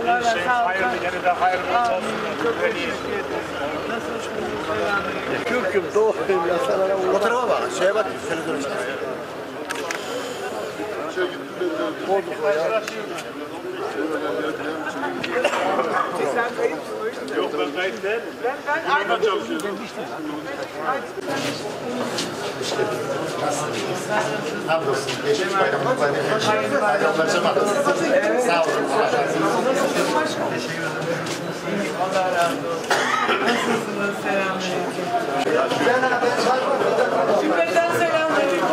Allah razı olsun. Hayırlı, yine de hayırlı olsun. Çok teşekkür ederim. Nasılsınız? Türk'üm, doğruyum ya sana. O tarafa bak, şeye bak, televizyona bak. Bozuk o ya. Sen kayıpsın öyle mi? Yok ben kayıp değilim. Ben Burada çalışıyorum. Hamdolsun, geçmiş bayramı mübarek. Bayramlaşa bakın. Sağ olun. Allah razı olsun. Nasılsınız? Selamünaleyküm. Cümleden selamünaleyküm.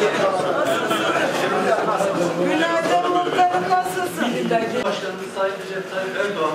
Nasılsınız? Günaydın muhtarım, nasılsın? Başkanımız Sayın Recep Tayyip Erdoğan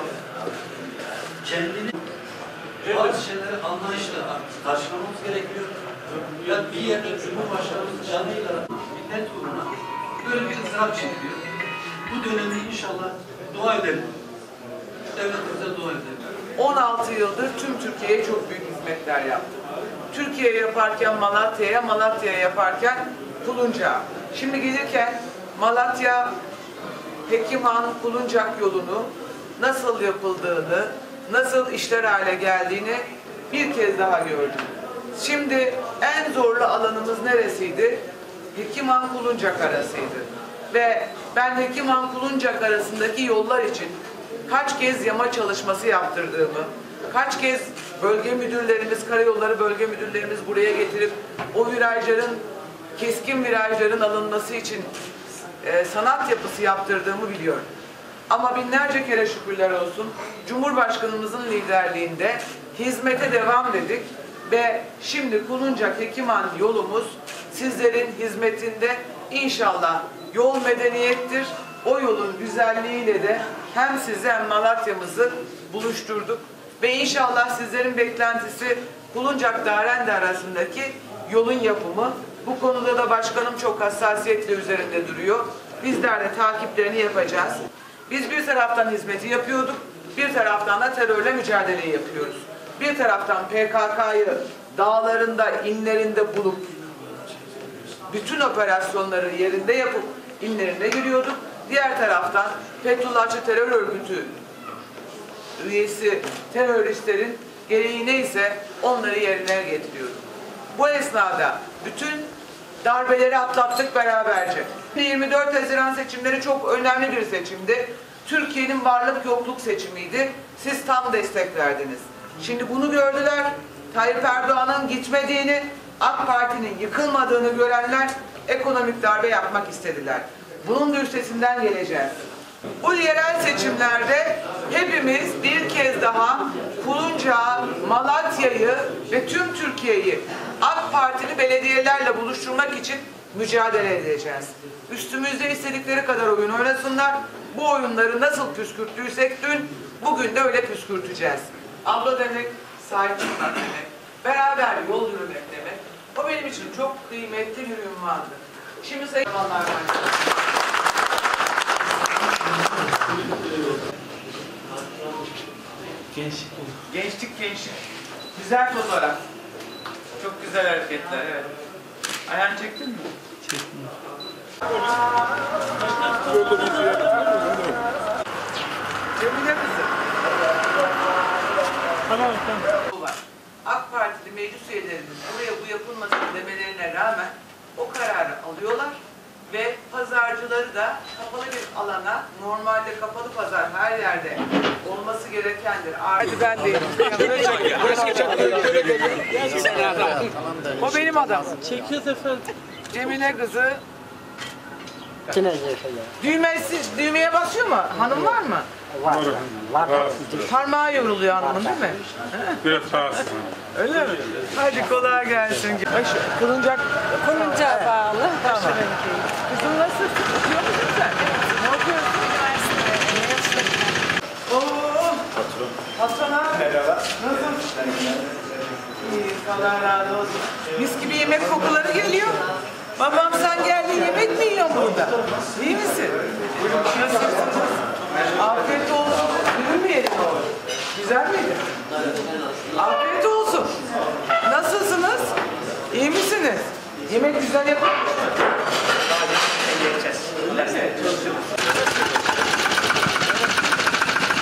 kendini bazı şeyleri anlayışla karşılamamız gerekiyor. Yani bir yerde Cumhurbaşkanımız canıyla millet uğruna böyle bir ızdırap çekiyor. Bu dönemde inşallah dua edelim. Devletimize dua edelim. 16 yıldır tüm Türkiye'ye çok büyük hizmetler yaptı. Türkiye'ye yaparken Malatya'ya, Malatya'ya yaparken Kulunca. Şimdi gelirken Malatya Hekimhan Kuluncak yolunu nasıl yapıldığını, nasıl işler hale geldiğini bir kez daha gördüm. Şimdi en zorlu alanımız neresiydi? Hekimhan Kuluncak arasıydı. Ve ben Hekimhan Kuluncak arasındaki yollar için kaç kez yama çalışması yaptırdığımı, kaç kez bölge müdürlerimiz, karayolları bölge müdürlerimiz buraya getirip o virajların, keskin virajların alınması için sanat yapısı yaptırdığımı biliyorum. Ama binlerce kere şükürler olsun Cumhurbaşkanımızın liderliğinde hizmete devam dedik ve şimdi Kuluncak Hekimhan yolumuz sizlerin hizmetinde. İnşallah yol medeniyettir. O yolun güzelliğiyle de hem sizi hem Malatya'mızı buluşturduk ve inşallah sizlerin beklentisi Kuluncak Darende arasındaki yolun yapımı. Bu konuda da başkanım çok hassasiyetle üzerinde duruyor. Bizler de takiplerini yapacağız. Biz bir taraftan hizmeti yapıyorduk, bir taraftan da terörle mücadeleyi yapıyoruz. Bir taraftan PKK'yı dağlarında, inlerinde bulup bütün operasyonları yerinde yapıp inlerine giriyorduk. Diğer taraftan Fethullahçı terör örgütü üyesi teröristlerin gereği neyse onları yerine getiriyorduk. Bu esnada bütün darbeleri atlattık beraberce. 24 Haziran seçimleri çok önemli bir seçimdi. Türkiye'nin varlık yokluk seçimiydi. Siz tam destek verdiniz. Şimdi bunu gördüler. Tayyip Erdoğan'ın gitmediğini, AK Parti'nin yıkılmadığını görenler ekonomik darbe yapmak istediler. Bunun da üstesinden geleceğiz. Bu yerel seçimlerde hepimiz bir kez daha Kuluncak'ı, Malatya'yı ve tüm Türkiye'yi AK Partili belediyelerle buluşturmak için mücadele edeceğiz. Üstümüzde istedikleri kadar oyun oynasınlar. Bu oyunları nasıl püskürttüysek dün, bugün de öyle püskürteceğiz. Abla demek, sahip çıkmak demek, beraber yol yürümek demek. O benim için çok kıymetli bir ünvandı. Şimdi sayın zamanlar var. Gençlik. Gençlik. Güzel fotoğraf. Çok güzel hareketler, evet. Ayağını çektin mi? Çektim. Cemile kızı. Tamam. AK Partili meclis üyelerinin buraya bu yapılmasın demelerine rağmen o kararı alıyorlar ve pazarcıları da kapalı bir alana, normalde kapalı pazar her yerde olması gerekendir. Hadi ben de o benim adam. Çekiyoruz efendim. Cemile kızı. Düğmeye basıyor mu? Hanım var mı? Var. Parmağı yoruluyor hanımın değil mi? Biraz sağ Öyle mi? Hadi kolay gelsin. Kılıncak. Kuluncağa bağlı. Tamam. Kızım nasılsın? Okuyor musun sen? Ne okuyorsun? Oo. Patron abi. Merhaba. Nasılsın? İyi, Allah razı olsun. Mis gibi yemek kokuları geliyor. Babam sen geldin yemek mi yiyorsun burada? İyi misin? Nasılsınız? Afiyet olsun. Ürün mü yedin oğlum? Güzel miydi? Afiyet olsun. Nasılsınız? İyi misiniz? Yemek güzel yapar mısınız? Öyle mi?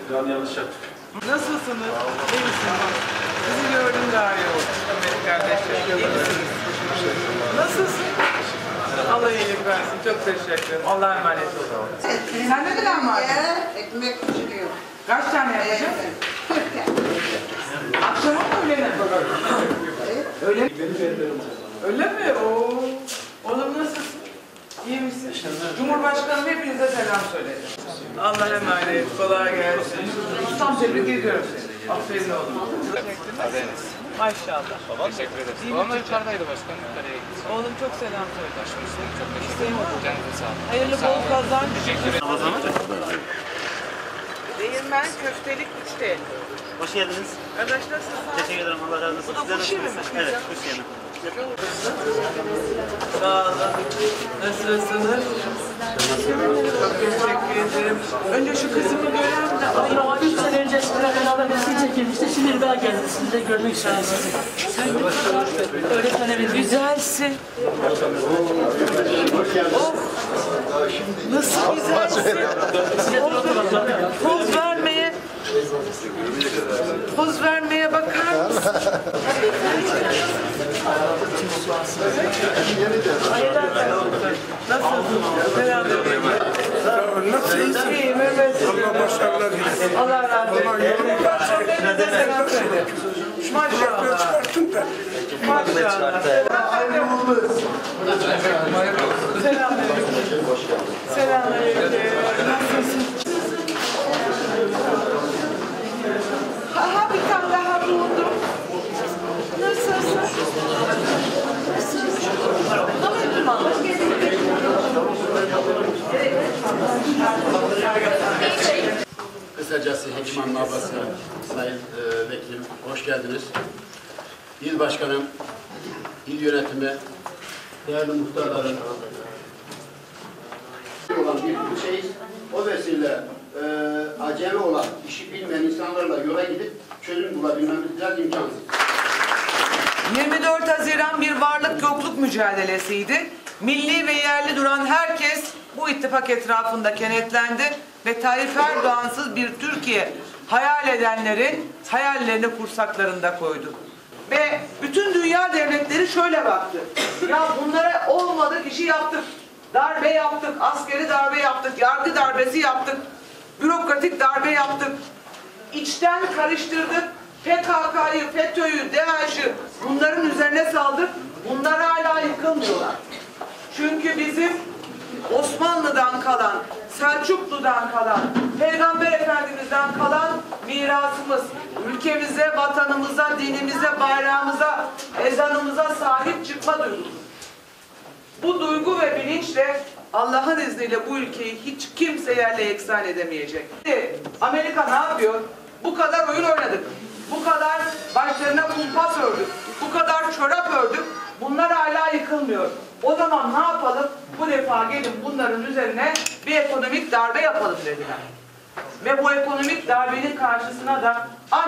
Yanlış yaptık. Nasılsınız? İyi misiniz? Sizi gördüm daha iyi oldu. Benim kardeşlerim. İyi misiniz? Nasılsın? Allah iyilik versin. Çok teşekkür ederim. Allah'a emanet olun. Sen ne kadar mı aldın? Ekmek pişiriyor. Kaç tane yapacaksın? 40 tane. Akşama mı öğlene mi? Öyle mi? Öyle mi? Oo. Oğlum nasılsın? İyi misin? Cumhurbaşkanım hepinize selam söyledi. Allah'a emanet. Kolay gelsin. Ustam tebrik ediyorum seni. Aferin oğlum. Maşallah. Teşekkür ederiz. Babam da yukarıdaydı başkanım. Yukarıya gitti. Oğlum çok selam söyle. Başımızda çok teşekkür ederim. Canınıza sağ olun. Hayırlı bol kazanç. Teşekkür ederim. Değirmen köftelik 3'te. Hoş geldiniz. Kardeş nasılsın? Teşekkür ederim. Allah razı olsun. Bu da Sizler kuş yemi mi? nasılsınız? Evet, kuş yemi. Sağ olun. Nasılsınız? Çok teşekkür ederim. Önce şu kızımı gören de Ama 3 sene önce sizinle beraber resim çekilmişti. Şimdi bir daha geldim. Sizi de görmek istiyorum sizi. Öğretmenim güzelsin. Oh. Nasıl güzelsin? Poz vermeye bakar mısın? Nasılsın? Nasılsın? İyiyim, evet. Allah başarılar dilesin. Allah razı olsun. Hepinize selam söyle. Maşallah. Maşallah. Selamünaleyküm. Selamünaleyküm. Nasılsın? Aha bir tane daha buldum. Nasılsın? Kısacası Hekim Hanım ablası, Sayın Vekilim, hoş geldiniz. İl Başkanım, il yönetimi, değerli muhtarların olan bir ilçeyiz. O vesile acemi olan, işi bilmeyen insanlarla yola gidip çözüm bulabilmemiz biraz imkansız. 24 Haziran bir varlık yokluk mücadelesiydi. Milli ve yerli duran herkes bu ittifak etrafında kenetlendi ve Tayyip Erdoğan'sız bir Türkiye hayal edenlerin hayallerini kursaklarında koydu. Ve bütün dünya devletleri şöyle baktı. Ya bunlara olmadık işi yaptık. Darbe yaptık, askeri darbe yaptık, yargı darbesi yaptık, bürokratik darbe yaptık. İçten karıştırdık. PKK'yı, FETÖ'yü, DAEŞ'i bunların üzerine saldık. Bunlar hala yıkılmıyorlar. Çünkü bizim Osmanlı'dan kalan, Selçuklu'dan kalan, Peygamber Efendimiz'den kalan mirasımız, ülkemize, vatanımıza, dinimize, bayrağımıza, ezanımıza sahip çıkma duygusu. Bu duygu ve bilinçle Allah'ın izniyle bu ülkeyi hiç kimse yerle yeksan edemeyecek. Amerika ne yapıyor? Bu kadar oyun oynadık. Bu kadar başlarına kumpas ördük. Bu kadar çorap ördük. Bunlar hala yıkılmıyor. O zaman ne yapalım? Bu defa gelin bunların üzerine bir ekonomik darbe yapalım dediler. Ve bu ekonomik darbenin karşısına da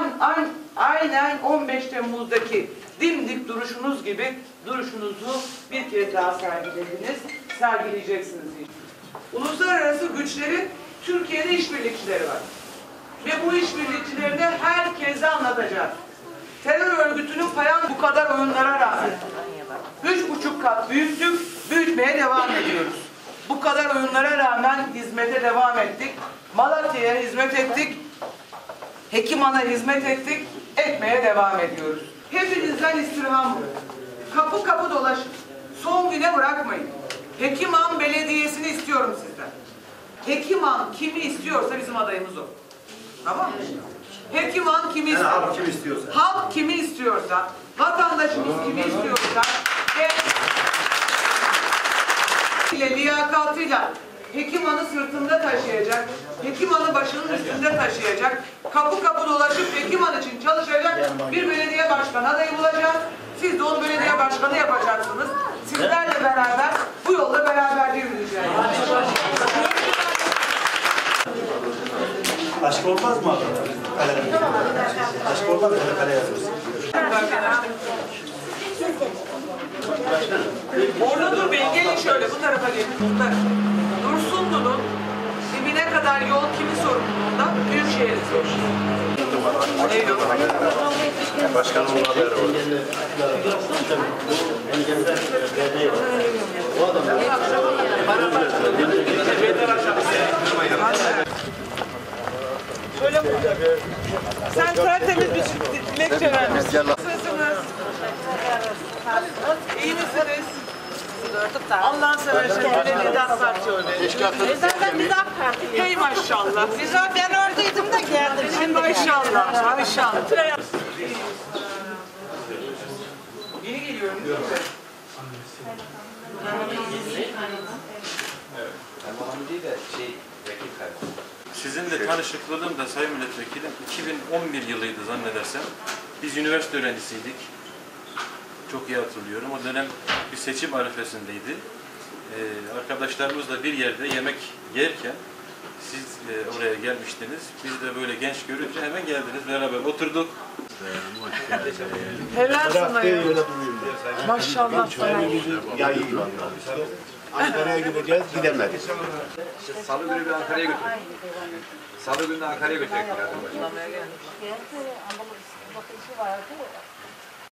aynen 15 Temmuz'daki dimdik duruşunuz gibi duruşunuzu bir kez daha sergileyeceksiniz. Uluslararası güçlerin Türkiye'de işbirlikçileri var. Ve bu işbirlikçilerini herkese anlatacağız. Terör örgütünün payan bu kadar oyunlara rağmen 3,5 kat büyüttük, büyütmeye devam ediyoruz. Bu kadar oyunlara rağmen hizmete devam ettik. Malatya'ya hizmet ettik. Hekiman'a hizmet ettik. Etmeye devam ediyoruz. Hepinizden istirham bu. Kapı kapı dolaşın. Son güne bırakmayın. Hekiman Belediyesi'ni istiyorum sizden. Hekiman kimi istiyorsa bizim adayımız o. Tamam mı? Hekiman kimi istiyorsa. Halk kimi istiyorsa. Halk kimi istiyorsa, vatandaşımız kimi istiyorsa ve liyakatıyla Hekiman'ı sırtında taşıyacak, Hekiman'ı başının üstünde taşıyacak, kapı kapı dolaşıp Hekiman için çalışacak bir belediye başkanı adayı bulacağız. Siz de onu belediye başkanı yapacaksınız. Sizlerle beraber bu yolda beraberce yürüyeceğiz. Aşk olmaz mı abi? Aşk olmaz mı? Kale yazıyorsun. Orada dur bey, gelin şöyle bu tarafa gelin. Dursunlu'nun dibine kadar yol kimin sorumluluğunda? Büyükşehir içeriz. Ne yok? Başkanımın haberi var. Engeller Derneği var. O adam Şöyle mi olacak? Sen tertemiz bir dilekçe vermişsin. Nasılsınız? İyi misiniz? Allah'ın seversen öyle Nida Parti öyle. Ben bir daha partiliyim. Hey maşallah. Ben oradaydım da geldim. Hey maşallah. Maşallah. Yeni geliyorum değil mi? Sizinle tanışıklığım da Sayın Milletvekilim 2011 yılıydı zannedersem. Biz üniversite öğrencisiydik. Çok iyi hatırlıyorum. O dönem bir seçim arifesindeydi. Arkadaşlarımızla bir yerde yemek yerken siz oraya gelmiştiniz. Biz de böyle genç görünce hemen geldiniz. Beraber oturduk. Helal sana ya. Maşallah sana. Yayın. Ankara'ya gideceğiz, gidemedik. Salı günü bir Ankara'ya götürdük. Salı günü Ankara'ya götürdük. Anlamaya gelmiş. Geldi, ama bakışı vardı.